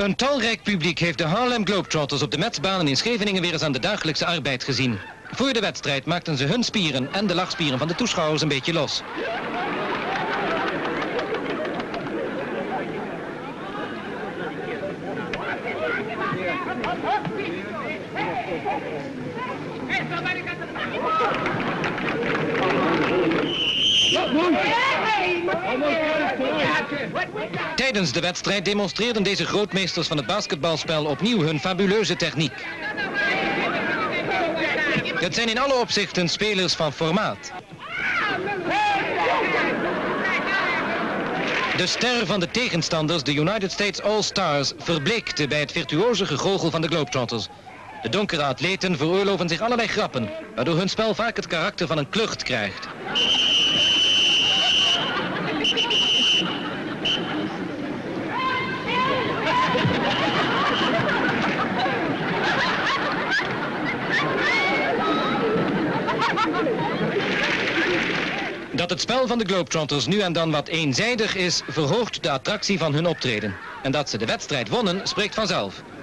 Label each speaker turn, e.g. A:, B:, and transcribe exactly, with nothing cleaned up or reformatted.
A: Een talrijk publiek heeft de Harlem Globetrotters op de Metsbanen in Scheveningen weer eens aan de dagelijkse arbeid gezien. Voor de wedstrijd maakten ze hun spieren en de lachspieren van de toeschouwers een beetje los. Tijdens de wedstrijd demonstreerden deze grootmeesters van het basketbalspel opnieuw hun fabuleuze techniek. Het zijn in alle opzichten spelers van formaat. De ster van de tegenstanders, de United States All-Stars, verbleekte bij het virtuoze gegoochel van de Globetrotters. De donkere atleten veroorloven zich allerlei grappen, waardoor hun spel vaak het karakter van een klucht krijgt. Dat het spel van de Globetrotters nu en dan wat eenzijdig is, verhoogt de attractie van hun optreden. En dat ze de wedstrijd wonnen, spreekt vanzelf.